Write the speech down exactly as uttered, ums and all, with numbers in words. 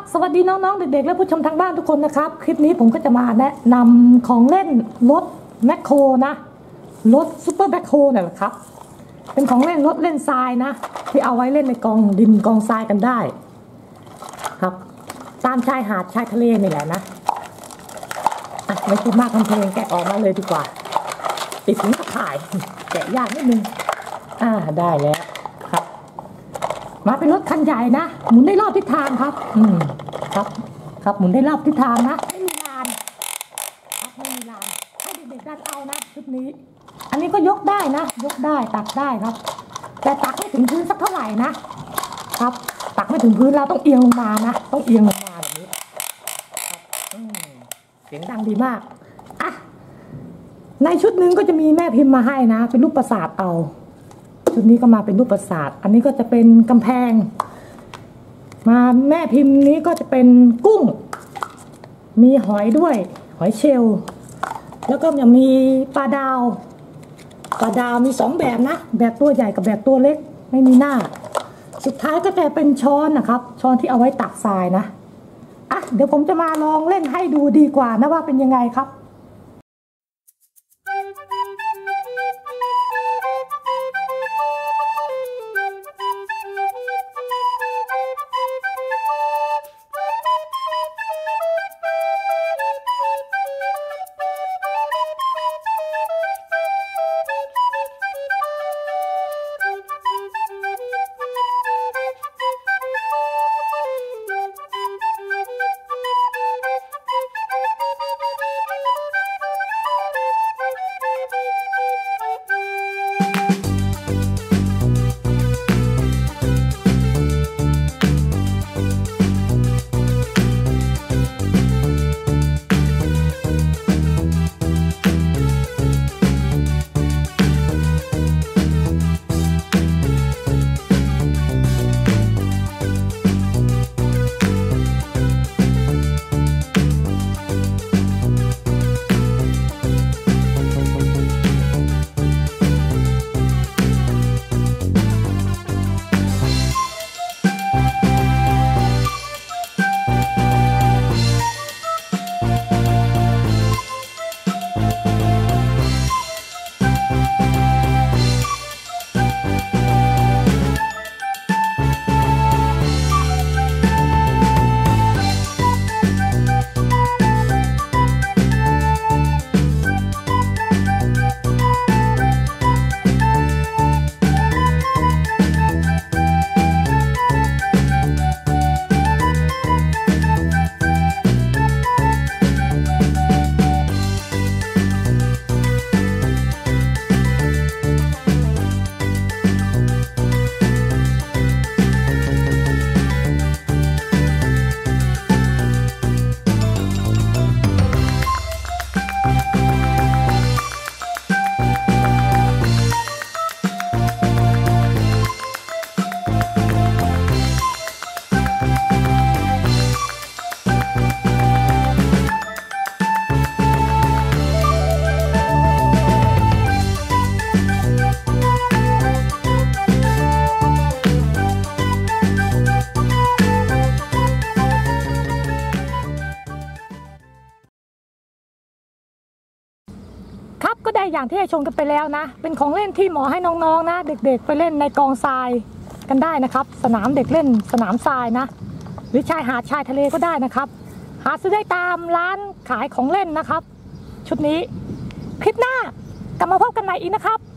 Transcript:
สวัสดีน้องๆเด็กๆและผู้ชมทางบ้านทุกคนนะครับคลิปนี้ผมก็จะมาแนะนำของเล่นรถแมคโครนะรถซูเปอร์แมคโครนี่แหละครับเป็นของเล่นรถเล่นทรายนะที่เอาไว้เล่นในกองดินกองทรายกันได้ครับตามชายหาดชายทะเลนี่แหละนะอ่ะไม่พูดมากทำเพลงแกะออกมาเลยดีกว่าติดถุงตะข่ายแกะยากนิดนึงอ่าได้แล้วครับมาเป็นรถคันใหญ่นะหมุนได้รอบทิศทางครับอืมครับครับหมุนได้รอบทิศทางนะไม่มีลานครับไม่มีลานให้เด็กๆดันเอานะชุดนี้อันนี้ก็ยกได้นะยกได้ตักได้ครับแต่ตักไม่ถึงพื้นสักเท่าไหร่นะครับตักไม่ถึงพื้นเราต้องเอียงลงมานะต้องเอียงลงมาแบบนี้ครับอืมเสียงดังดีมากอ่ะในชุดนึงก็จะมีแม่พิมพ์มาให้นะเป็นรูปปราสาทเอาชุดนี้ก็มาเป็นรูปปราสาทอันนี้ก็จะเป็นกำแพงมาแม่พิมพ์นี้ก็จะเป็นกุ้งมีหอยด้วยหอยเชลล์แล้วก็ยังมีปลาดาวปลาดาวมีสองแบบนะแบบตัวใหญ่กับแบบตัวเล็กไม่มีหน้าสุดท้ายก็จะเป็นช้อนนะครับช้อนที่เอาไว้ตักทรายนะอ่ะเดี๋ยวผมจะมาลองเล่นให้ดูดีกว่านะว่าเป็นยังไงครับครับก็ได้อย่างที่ให้ชมกันไปแล้วนะเป็นของเล่นที่เหมาะให้น้องๆนะเด็กๆไปเล่นในกองทรายกันได้นะครับสนามเด็กเล่นสนามทรายนะหรือชายหาดชายทะเลก็ได้นะครับหาซื้อได้ตามร้านขายของเล่นนะครับชุดนี้คลิปหน้ากลับมาพบกันใหม่อีกนะครับ